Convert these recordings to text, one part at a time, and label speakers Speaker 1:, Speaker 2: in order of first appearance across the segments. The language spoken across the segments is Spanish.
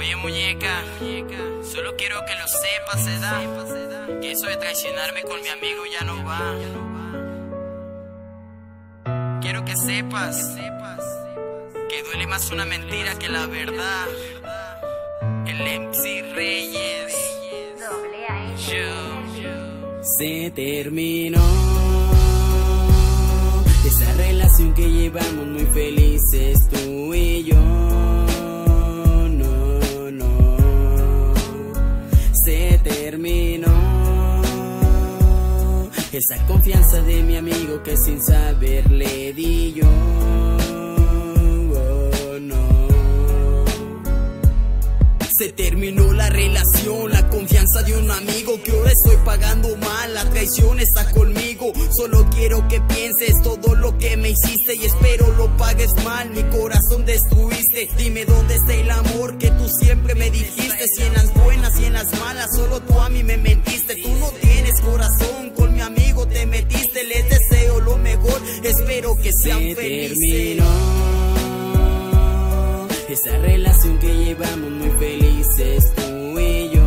Speaker 1: Oye muñeca, solo quiero que lo sepas, que eso de traicionarme con mi amigo ya no va. Quiero que sepas que duele más una mentira que la verdad. El MC Reyes,
Speaker 2: se terminó esa relación que llevamos muy felices tú y yo. Se terminó esa confianza de mi amigo que sin saber le di yo. Se terminó la relación, la confianza de un amigo que ahora estoy pagando mal. La traición está conmigo, solo quiero que pienses todo lo que me hiciste y espero lo pagues mal. Mi corazón destruiste, dime dónde está el amor que tú siempre me dijiste. Si en las buenas y en las malas solo tú a mí me mentiste. Tú no tienes corazón, con mi amigo te metiste. Les deseo lo mejor, espero que sean felices. Terminó esa relación que llevamos muy felices tú y yo.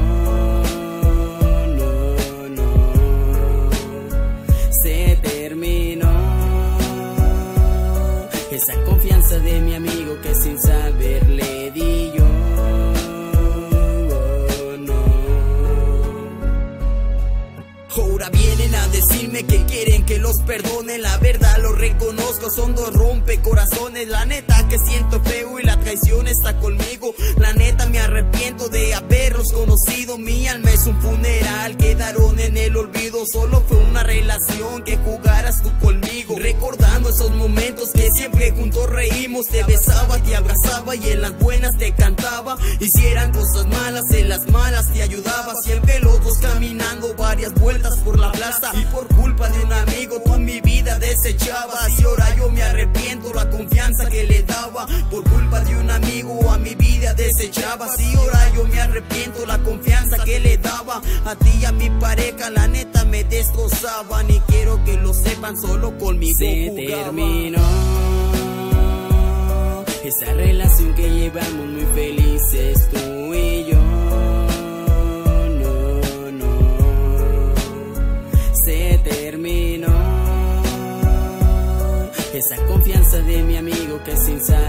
Speaker 2: Se terminó esa confianza de mi amigo que sin saber le di yo. Ahora vienen a decirme que quieren que los perdone. La verdad lo reconozco, son dos rompecorazones. La neta que siento feo y la traición está conmigo. La neta me arrepiento de haberlos conocido. Mi alma es un funeral, quedaron en el olvido. Solo fue una relación que jugaras tú conmigo. Recordando esos momentos que siempre juntos reímos. Te besaba, te abrazaba y en las buenas te cantaba. Hicieran cosas malas, en las malas te ayudaba. Siempre los dos caminando varias vueltas por la plaza. Y por culpa de un amigo tú mi vida desechabas. Y ahora yo me arrepiento la confianza que le daba. Por culpa de un amigo a mi vida desechabas. Y ahora yo me arrepiento la confianza que le daba. A ti y a mi pareja la neta me destrozaban. Y quiero que lo sepan, solo conmigo se jugaba. Terminó esa relación que llevamos muy felices tú y yo. Se terminó esa confianza de mi amigo que sin saber